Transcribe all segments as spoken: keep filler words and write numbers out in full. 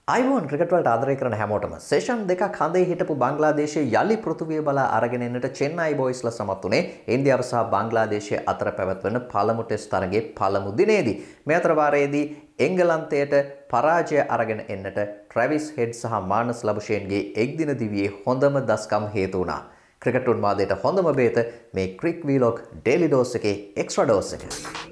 आईबोन cricket වලට ආදරය කරන හැමෝටම සෙෂන් දෙකක් හඳේ හිටපු බංග්ලාදේශයේ යලි පෘථුවිය බලා අරගෙන එන්නට චෙන්නයි බොයිස්ලා සමත් වුණේ ඉන්දියාව සහ බංග්ලාදේශයේ අතර පැවැත්වෙන පළමු ටෙස්ට් තරගයේ පළමු දිනේදී. මේ අතර වාරයේදී එංගලන්තයට පරාජය අරගෙන එන්නට ට්‍රැවිස් හෙඩ් සහ මානස් ලබුෂේන්ගේ එක්දින දිවියේ හොඳම දස්කම් හේතු වුණා. ක්‍රිකට් උන්මාදයට හොඳම බේත මේ ක්‍රික් වීලොග් ඩේලි ඩෝස් එකේ එක්ස්ට්‍රා ඩෝස් එක.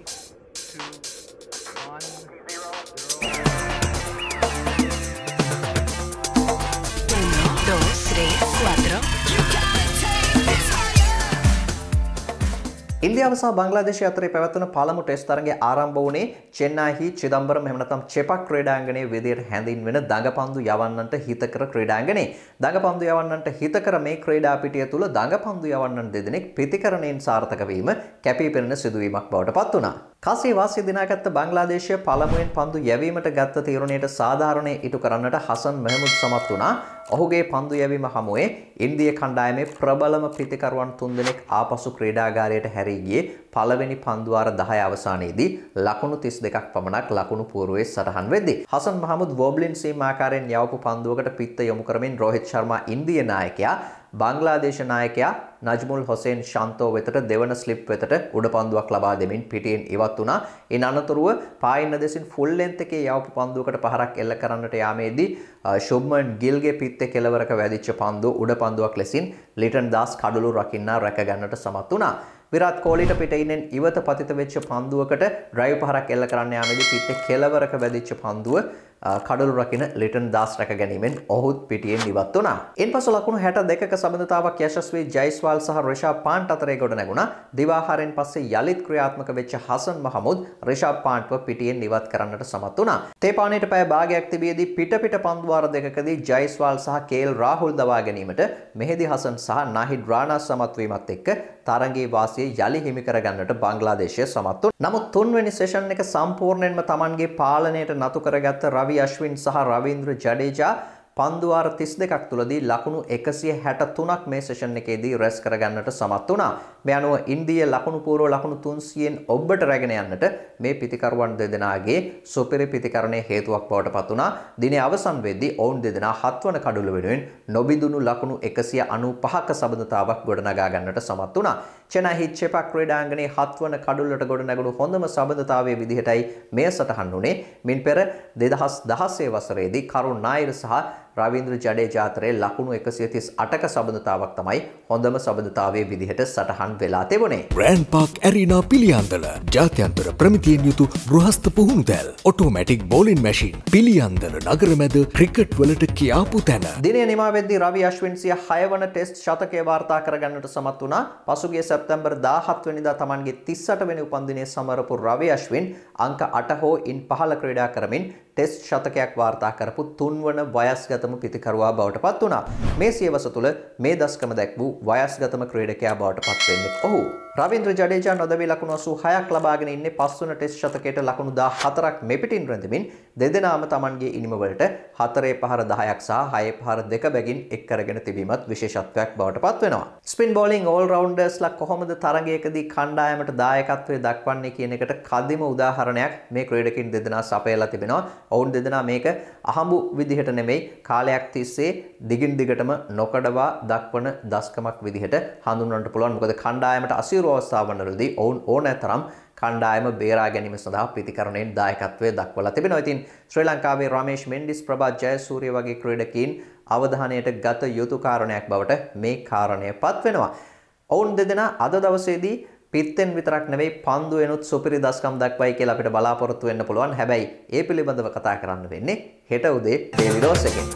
ඉන්දියාව සහ බංග්ලාදේශය අතරේ පැවැත්වෙන පළමු ටෙස්ට් තරගයේ ආරම්භ වුණේ චෙන්නයි චිදම්බරම් එහෙම නැත්නම් චෙපක් ක්‍රීඩාංගණයේ විදියට හැඳින්වෙන දඟපන්දු යවන්නන්ට හිතකර ක්‍රීඩාංගණේ. දඟපන්දු යවන්නන්ට හිතකර මේ ක්‍රීඩා පිටිය තුල දඟපන්දු යවන්නන් දෙදෙනෙක් ප්‍රතිකරණයෙන් සාර්ථක වීම කැපී පෙනෙන සිදුවීමක් බවට පත් වුණා. කාසිය වාසිය දිනාගත්ත බංග්ලාදේශය පළමුවෙන් පන්දු යැවීමට ගත්ත තීරණයට සාධාරණයේ ඉටු කරන්නට හසන් මෙහමුද් සමත් වුණා. ඔහුගේ පන්දු යැවීම හමුවේ ඉන්දිය කණ්ඩායමේ ප්‍රබලම ප්‍රතිකරුවන් තුන්දෙනෙක් ආපසු ක්‍රීඩාගාරයට හැරී ගියේ පළවෙනි පන්දු වාර දහය අවසානයේදී ලකුණු තිස් දෙකක් පමණක් ලකුණු පූර්වයේ සටහන් වෙද්දී හසන් මහමුද් වොබ්ලින් සීම් ආකාරයෙන් යවපු පන්දුවකට පිත්ත යොමු කරමින් රෝහිත් ශර්මා ඉන්දිය නායකයා බංග්ලාදේශ නායකයා නජ්මුල් හොසේන් ශාන්තෝ වෙතට දෙවන ස්ලිප් වෙතට උඩ පන්දුවක් ලබා දෙමින් පිටියෙන් ඉවත් වුණා. ඉන් අනතුරුව පායින්න දෙසින් ෆුල් ලෙන්ත් එකේ යවපු පන්දුවකට පහරක් එල්ල කරන්නට යාමේදී ශුබ්මන් ගිල්ගේ පිත්තේ කෙළවරක වැදිච්ච පන්දුව උඩ පන්දුවක් ලෙසින් ලිටන් දාස් කඩළු රකින්නා රැක ගන්නට සමත් වුණා. විරාත් කෝලිට පිටින් ඉවත පතිත වෙච්ච පන්දුවකට ඩ්‍රයිව් පහරක් එල්ල කරන්න යාමේදී පිත්තේ කෙළවරක වැදිච්ච පන්දුව කඩළු රකින්න ලිටන් දාස් රැක ගැනීමෙන් ඔහුත් පිටියෙන් ඉවත් වුණා. ඉන්පසු ලකුණු හැට දෙකක සබඳතාවක් යශස්වී ජයිස්වාල් සහ රිෂාබ් පාන්ට් අතරේ ගොඩ නැගුණා. දිවාහාරයෙන් පස්සේ යලිත් ක්‍රියාත්මක වෙච්ච හසන් මහමුද් රිෂාබ් පාන්ට්ව පිටියෙන් ඉවත් කරන්නට සමත් වුණා. තේපානේට පැය භාගයක් තිබියදී පිට පිට පන්දු වාර දෙකකදී ජයිස්වාල් සහ කේල් රාහුල් දවා ගැනීමට මෙහෙදි හසන් සහ නාහිඩ් රාණා සමත් වීමත් එක්ක තරගයේ වාසිය යලි හිමි කර ගන්නට බංග්ලාදේශය සමත් වුණා. නමුත් තුන්වෙනි සෙෂන් එක සම්පූර්ණයෙන්ම Tamanගේ පාලනයට නතු කරගත්ත රවි අශ්වින් සහ රවීන්ද්‍ර ජඩේජා පන්දු වාර තිස් දෙකක් තුලදී ලකුණු එකසිය හැට තුනක් මේ සෙෂන් එකේදී රැස් කරගන්නට සමත් වුණා. මේ අනුව ඉන්දිය ලකුණු පූර්ව ලකුණු තුන්සියයෙන් ඔබට රැගෙන යන්නට මේ පිතිකරුවන් දෙදෙනාගේ සුපිරි පිතිකරණයේ හේතුවක් බවට පත් වුණා. දිනේ අවසන් වෙද්දී ඔවුන් දෙදෙනා හත්වන කඩුල වෙනුවෙන් නොබිඳුණු ලකුණු එකසිය අනූපහක සබඳතාවක් ගොඩනගා ගන්නට සමත් වුණා. චෙන්නයි චෙපක් ක්‍රීඩාංගණයේ හත්වන කඩුල්ලට ගොඩ නැගුණු හොඳම සබඳතාවයේ විදිහටයි මේ සටහන් වුණේ. මින් පෙර දෙදහස් දහසේ වසරේදී කරුණ නායර සහ රවීන්ද්‍ර ජඩේජා අතරේ ලකුණු එකසිය තිස් අටක සබඳතාවක් තමයි හොඳම සබඳතාවයේ විදිහට සටහන් වෙලා තිබුණේ. ග්‍රෑන්ඩ් පාක් ඇරීනා පිළියන්දල ජාත්‍යන්තර ප්‍රමිතියෙන් යුතු ගෘහස්ත පුහුණුතැල් ඔටෝමැටික් බෝලින් මැෂින් පිළියන්දල නගර මැද ක්‍රිකට් වලට කියාපු තැන. දිනය නිමා වෙද්දී රවි අශ්වින් සිය හය වන ටෙස්ට් ශතකය වාර්තා කරගන්නට සමත් වුණා. පසුගිය සැප්තැම්බර් දාහත් වෙනිදා Tamanගේ තිස් අට වෙනි උපන්දිනය සමරපු රවි අශ්වින් අංක අට හෝ ඉන් පහළ ක්‍රීඩා කරමින් ටෙස්ට් ශතකයක් වාර්තා කරපු තුන්වන වයස්ගතම පිතිකරුවා බවට පත් වුණා. මේ සියවස තුළ මේ දස්කම දැක් වූ වයස්ගතම ක්‍රීඩකයා බවට පත් වෙන්නේ ඔහු. රවීන්ද්‍ර ජඩේජා නොදවී ලකුණු අසූ හයක් ලබාගෙන ඉන්නේ පස්වන ටෙස්ට් ශතකයට ලකුණු දාහතරක් මෙපිටින් රැඳෙමින් දෙදෙනාම Tamanගේ ඉනිම වලට හතරේ පහර දහයක් සහ හයේ පහර දෙක බැගින් එක් කරගෙන තිබීමත් විශේෂත්වයක් බවට පත් වෙනවා. ස්පින් බෝලිං ඕල් රවුන්ඩර්ස්ලා කොහොමද තරගයකදී කණ්ඩායමට දායකත්වයේ දක්වන්නේ කියන එකට කදිම උදාහරණයක් මේ ක්‍රීඩකින් දෙදෙනා සපයලා තිබෙනවා. ඔවුන් දෙදෙනා මේක අහඹු විදිහට නෙමෙයි කාලයක් තිස්සේ දිගින් දිගටම නොකඩවා දක්වන දස්කමක් විදිහට හඳුන්වන්නට පුළුවන්. මොකද කණ්ඩායමට අසීරු අවස්ථාවන්වලදී ඔවුන් ඕනෑ තරම් කණ්ඩායම බේරා ගැනීම සඳහා ප්‍රතිකරණයෙන් දායකත්වයේ දක්වලා තිබෙනවා. ඉතින් ශ්‍රී ලංකාවේ රමේෂ් මෙන්ඩිස් ප්‍රභාත් ජයසූරිය වගේ ක්‍රීඩකීන් අවධානයට ගත යුතු කාරණයක් බවට මේ කාරණය පත් වෙනවා. ඔවුන් දෙදෙනා අද දවසේදී පිත්තෙන් විතරක් නෙවෙයි පන්දු වෙනුත් සුපිරි දස්කම් දක්වයි කියලා අපිට බලාපොරොත්තු වෙන්න පුළුවන්. හැබැයි ඒ පිළිබඳව කතා කරන්න වෙන්නේ හෙට උදේ ඩේලි ඩෝස් එකෙන්.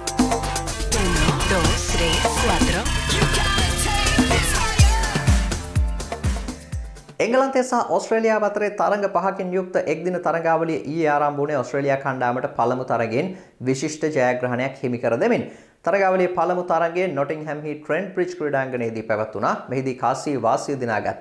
එංගලන්තය සහ ඕස්ට්‍රේලියාව අතරේ තරඟ පහකින් යුක්ත එක්දින තරඟාවලිය ඊයේ ආරම්භ වුණේ ඕස්ට්‍රේලියා කණ්ඩායමට පළමු තරගයෙන් විශිෂ්ට ජයග්‍රහණයක් හිමි කර දෙමින්. තරගාවලියේ පළමු තරගයේ නොටින්හැම් හි ට්‍රෙන්ට් බ්‍රිජ් ක්‍රීඩාංගණයේදී පැවැත්වුණා. මෙහිදී කාසී වාසිය දිනාගත්ත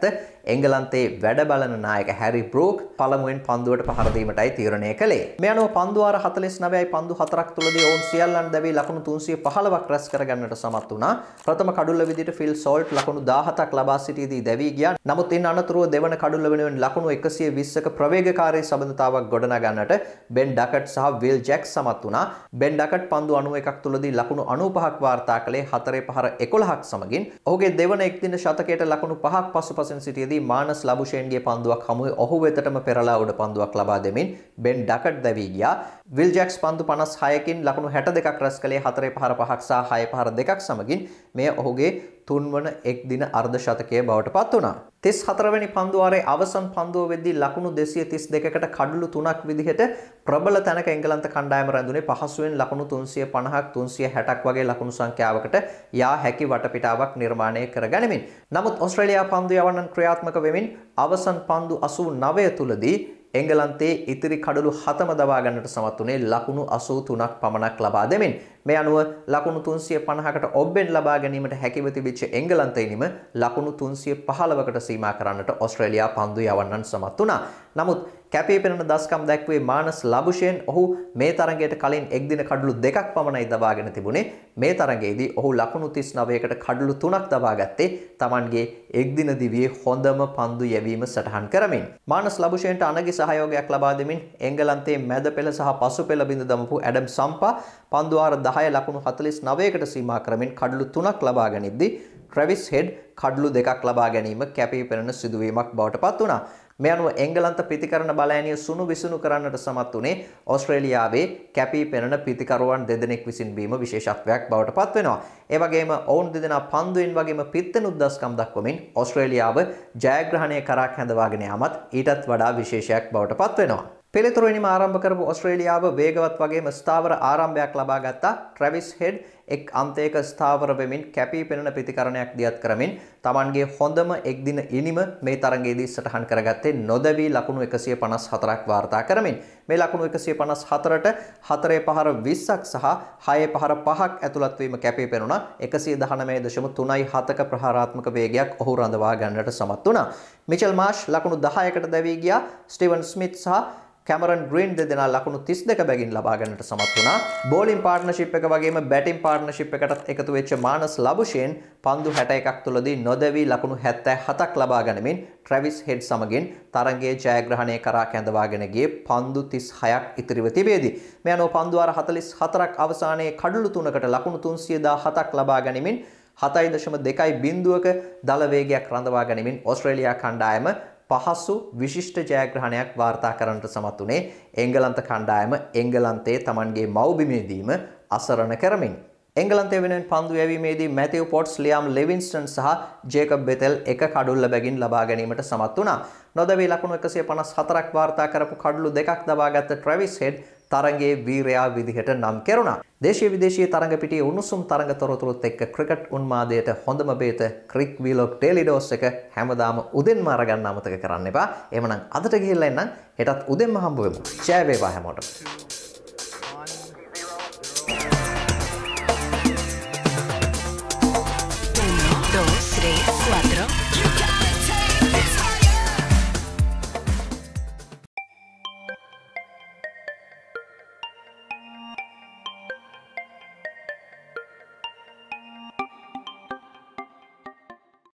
එංගලන්තයේ වැඩ බලන නායක හැරි බ්‍රූක් පළමුවෙන් පන්දුවට පහර දීමටයි තීරණය කළේ. මේ අනුව පන්දු වාර හතළිස් නවයයි පන්දු හතරක් තුලදී ඔවුන් සියල්ලන් දැවී ලකුණු තුන්සිය පහළොවක් රැස් කරගන්නට සමත් වුණා. ප්‍රථම කඩුල්ල විදිහට ෆිල් සෝල්ට් ලකුණු දාහතක් ලබා සිටියේදී දැවී ගියා. නමුත් ඉන් අනතුරුව දෙවන කඩුල්ල වෙනුවෙන් ලකුණු එකසිය විස්සක ප්‍රවේගකාරී සබඳතාවක් ගොඩනගන්නට බෙන් ඩකට් සහ විල් ජැක්ස් සමත් වුණා. බෙන් ඩකට් පන්දු අනූ එකක් තුලදී ලකුණු අනූපහක් වාර්තා කළේ හතරේ පහර එකොළහක් සමගින්. ඔහුගේ දෙවන එක්දින ශතකයට ලකුණු පහක් පසුපසින් සිටියේදී මානස් ලබුෂේන්ගේ පන්දුවක් හමුවේ ඔහු වෙතටම පෙරලා උඩ පන්දුවක් ලබා දෙමින් බෙන් ඩකට් දැවී ගියා. විල් ජැක්ස් පන්දු පනස් හයකින් ලකුණු හැට දෙකක් රැස් කළේ හතරේ පහර පහක් සහ හය පහර දෙකක් සමගින්. මෙය ඔහුගේ තුන්වන එක්දින අර්ධ ශතකය බවට පත් වුණා. තිස් හතරවෙනි පන්දු වාරයේ අවසන් පන්දුව වෙද්දී ලකුණු දෙසිය තිස් දෙකකට කඩලු තුනක් විදිහට ප්‍රබල තැනක එංගලන්ත කණ්ඩායම රැඳුනේ පහසුවෙන් ලකුණු තුන්සිය පනහක් තුන්සිය හැටක් වගේ ලකුණු සංඛ්‍යාවකට යා හැකි වටපිටාවක් නිර්මාණය කරගනිමින්. නමුත් ඕස්ට්‍රේලියා පන්දු යවන්නන් ක්‍රියාත්මක වෙමින් අවසන් පන්දු අසූ නවය තුලදී එංගලන්තයේ ඉතිරි කඩලු හතම දවා ගන්නට සමත් වුණේ ලකුණු අසූ තුනක් පමණක් ලබා දෙමින්. මේ අනුව ලකුණු තුන්සිය පනහකට ඔබ්බෙන් ලබා ගැනීමට හැකිව තිබිච්ච එංගලන්තයෙන්ම ලකුණු තුන්සිය පහළොවකට සීමා කරන්නට ඕස්ට්‍රේලියා පන්දු යවන්නන් සමත් වුණා. නමුත් කැපී පෙනෙන දස්කම් දැක්වේ මානස් ලබුෂේන්. ඔහු මේ තරගයට කලින් එක්දින කඩලු දෙකක් පමණයි දවාගෙන තිබුණේ. මේ තරගයේදී ඔහු ලකුණු තිස් නවයකට කඩලු තුනක් දවා ගත්තේ තමන්ගේ එක්දින දිවියේ හොඳම පන්දු යැවීම සටහන් කරමින්. මානස් ලබුෂේන්ට අනගි සහයෝගයක් ලබා දෙමින් එංගලන්තයේ මැද පෙළ සහ පසු පෙළ බිඳ දමපු ඇඩම් සම්පා පන්දු වාර දහය ලකුණු හතළිස් නවයකට සීමා කරමින් කඩලු තුනක් ලබා ගනිද්දී ට්‍රැවිස් හෙඩ් කඩලු දෙකක් ලබා ගැනීම කැපී පෙනෙන සිදුවීමක් බවට පත් වුණා. මේ අනුව එංගලන්ත පිතිකරණ බලෑනිය සුණු විසුණු කරන්නට සමත් වුණේ ඕස්ට්‍රේලියාවේ කැපී පෙනෙන පිතිකරුවන් දෙදෙනෙක් විසින් බීම විශේෂත්වයක් බවට පත් වෙනවා. ඒ වගේම ඔවුන් දෙදෙනා පන්දුවෙන් වගේම පිත්තෙනුත් දස්කම් දක්වමින් ඕස්ට්‍රේලියාව ජයග්‍රහණය කරා කැඳවාගෙන යාමත් ඊටත් වඩා විශේෂයක් බවට පත් වෙනවා. පෙළතුරුවෙනිම ආරම්භ කරපු ඕස්ට්‍රේලියාව වේගවත් වගේම ස්ථාවර ආරම්භයක් ලබා ගත්තා. ට්‍රැවිස් හෙඩ් එක් අන්තයක ස්ථාවර වෙමින් කැපී පෙනෙන ප්‍රතිකරණයක් දියත් කරමින් තමන්ගේ හොඳම එක්දින ඉනිම මේ තරගයේදී සටහන් කරගත්තේ නොදැවී ලකුණු එකසිය පනස් හතරක් වාර්තා කරමින්. මේ ලකුණු එකසිය පනස් හතරට හතරේ පහර විස්සක් සහ හයේ පහර පහක් ඇතුළත් වීම කැපී පෙනුණා. එකසිය දහනවය දශම තුනයි හතක ප්‍රහාරාත්මක වේගයක් ඔහු රඳවා ගන්නට සමත් වුණා. මිචෙල් මාෂ් ලකුණු දහයකට දැවී ගියා. ස්ටිවන් ස්මිත් සහ කැමරන් ග්‍රීන් දෙදෙනා ලකුණු තිස් දෙක බැගින් ලබා ගන්නට සමත් වුණා. බෝලින් පාර්ට්නර්ෂිප් එක වගේම බැටින් පාර්ට්නර්ෂිප් එකටත් එකතු වෙච්ච මානස් ලබුෂේන් පන්දු හැට එකක් තුලදී නොදැවී ලකුණු හැත්තෑ හතක් ලබා ගනිමින් ට්‍රැවිස් හෙඩ් සමගින් තරගයේ ජයග්‍රහණය කරා කැඳවාගෙන ගියේ පන්දු තිස් හයක් ඉතිරිව තිබේදී. මේ අනුව පන්දු වාර හතළිස් හතරක් අවසානයේ කඩලු තුනකට ලකුණු තුන්සිය දාහතක් ලබා ගනිමින් හතයි දශම දෙකයි බිංදුවක දල වේගයක් රඳවා ගනිමින් ඕස්ට්‍රේලියා කණ්ඩායම පහසු විශිෂ්ට ජයග්‍රහණයක් වාර්තා කරන්නට සමත් වුණේ එංගලන්ත කණ්ඩායම එංගලන්තයේ තමන්ගේ මව්බිමේදීම අසරණ කරමින්. එංගලන්තය වෙනුවෙන් පන්දු යැවීමේදී මැතිව් පොට්ස්, ලියාම් ලෙවින්ස්ටන් සහ ජේකබ් බෙතෙල් එක කඩුල්ල බැගින් ලබා ගැනීමට සමත් වුණා. නොදැවී ලකුණු එකසිය පනස් හතරක් වාර්තා කරපු කඩලු දෙකක් දවාගත්ත ට්‍රැවිස් හෙඩ් තරගයේ වීරයා විදිහට නම් කෙරුණා. දේශීය විදේශීය තරඟ පිටියේ උණුසුම් තරඟ තොරතුරුත් එක්ක ක්‍රිකට් උන්මාදයට හොඳම බේත ක්‍රික් වීලොග් ඩේලි ඩෝස් එක හැමදාම උදෙන්ම අරගන්න අමතක කරන්න එපා. එහෙමනම් අදට ගිහිල්ලා එන්නම්. හෙටත් උදෙන්ම හම්බ වෙමු. ජය වේවා හැමෝටම.